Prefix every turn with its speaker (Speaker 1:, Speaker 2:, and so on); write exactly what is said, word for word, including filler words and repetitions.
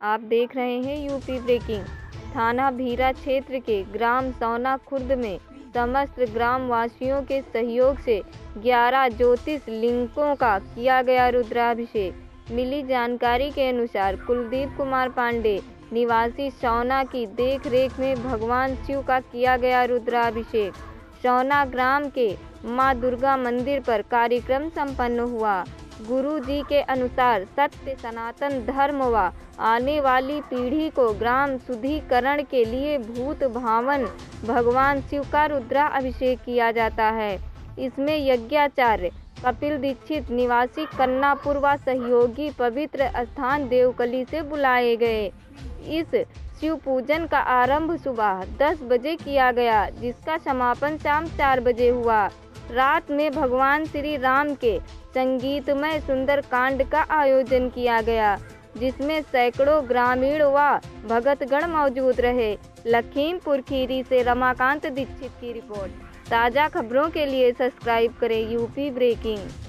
Speaker 1: आप देख रहे हैं यूपी ब्रेकिंग। थाना भीरा क्षेत्र के ग्राम सौना खुर्द में समस्त ग्राम वासियों के सहयोग से ग्यारह ज्योतिष लिंगों का किया गया रुद्राभिषेक। मिली जानकारी के अनुसार कुलदीप कुमार पांडे निवासी सौना की देख रेख में भगवान शिव का किया गया रुद्राभिषेक सौना ग्राम के मां दुर्गा मंदिर पर कार्यक्रम संपन्न हुआ। गुरु जी के अनुसार सत्य सनातन धर्म व आने वाली पीढ़ी को ग्राम शुद्धिकरण के लिए भूत भावन भगवान शिव का रुद्रा अभिषेक किया जाता है। इसमें यज्ञाचार्य कपिल दीक्षित निवासी कन्नापुर व सहयोगी पवित्र स्थान देवकली से बुलाए गए। इस शिव पूजन का आरंभ सुबह दस बजे किया गया, जिसका समापन शाम चार बजे हुआ। रात में भगवान श्री राम के संगीतमय सुंदर कांड का आयोजन किया गया, जिसमें सैकड़ों ग्रामीण व भगतगण मौजूद रहे। लखीमपुर खीरी से रमाकांत दीक्षित की रिपोर्ट। ताज़ा खबरों के लिए सब्सक्राइब करें यूपी ब्रेकिंग।